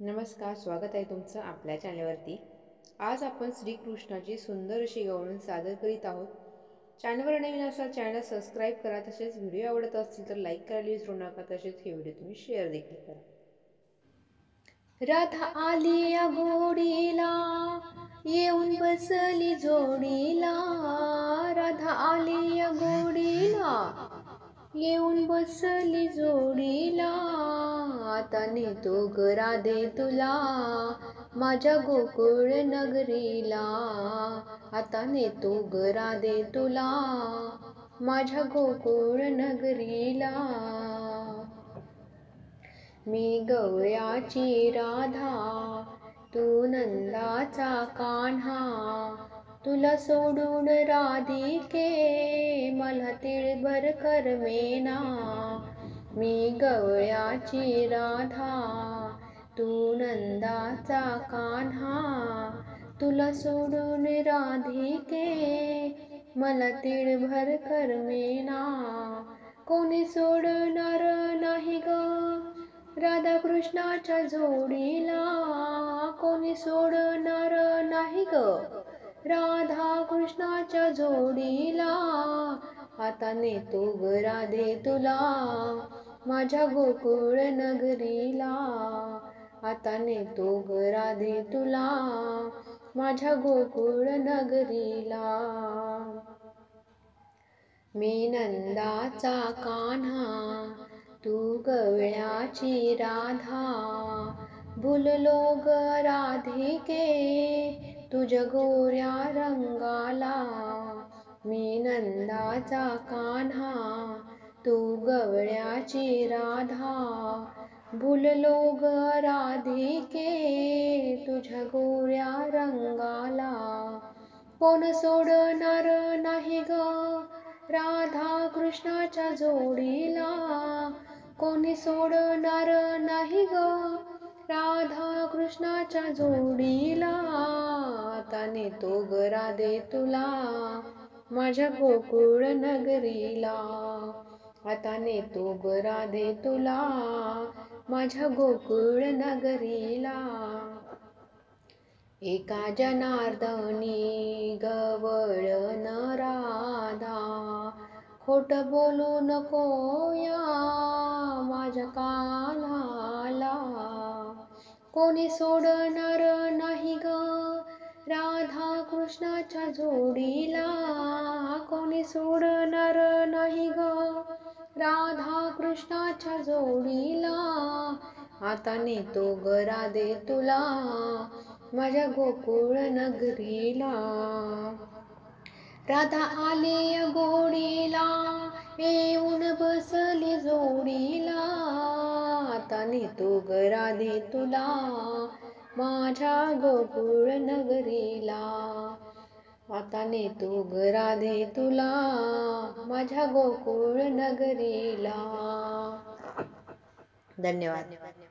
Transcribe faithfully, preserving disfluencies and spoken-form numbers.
नमस्कार, स्वागत आहे तुमचं आपल्या चॅनलवरती. आज आपण श्रीकृष्णाची सुंदर अशी गवळण सादर करीत आहोत. चॅनलवर नवीन असाल चॅनल सबस्क्राईब करा. तसेच व्हिडिओ आवडत असतील तर लाईक करायला विसरू नका. तसेच हे व्हिडिओ तुम्ही शेअर देखील करा. राधा आली या गोडीला, येऊन बसली जोडीला. राधा आली या गोडीला, येऊन बसली जोडीला. आता नेतो ग राधे तुला माझ्या गोकुळ नगरीला. आता नेतो ग राधे तुला माझ्या गोकुळ नगरीला. मी गवळ्याची राधा, तू नंदाचा कान्हा. तुला सोडून राधिके मला तिळभर करमेना. मी गवळ्याची राधा, तू नंदाचा कान्हा. तुला सोडून राधिके मला तिळभर करमेना. कोणी सोडणार नाही ग राधा कृष्णाच्या जोडीला. कोणी सोडणार नाही ग राधा कृष्णाच्या जोडीला. आता नेतो ग राधे तुला माझ्या गोकुळ नगरीला. आता नेतो ग राधे तुला माझ्या गोकुळ नगरीला. मी नंदाचा कान्हा, तू गवळ्याची राधा. भुललो ग राधिके तुझ्या गोऱ्या रंगाला. मी नंदाचा कान्हा, तू गवळ्याची राधा. भुललो ग राधिके तुझ्या गोऱ्या रंगाला. कोण सोडणार नाही ग राधा कृष्णाच्या जोडीला. कोणी सोडणार नाही ग राधा कृष्णाच्या जोडीला. आता नेतो ग राधे तुला माझ्या गोकुळ नगरीला. आता नेतो ग राधे तुला माझ्या गोकुळ नगरीला. एका जनार्दनी गवळण राधा, खोट बोलू नको या माझ्या कान्हाला. कोणी सोडणार नाही ग राधा कृष्णाच्या जोडीला. कोणी सोडणार नाही ग राधा कृष्णाच्या जोडीला. आता नेतो ग राधे तुला माझ्या गोकुळ नगरीला. राधा आली या गोडीला, येऊन बसली जोडीला. आता नेतो ग राधे तुला माझ्या गोकुळ नगरीला. आता नेतो ग राधे तुला माझ्या गोकुळ नगरीला. धन्यवाद.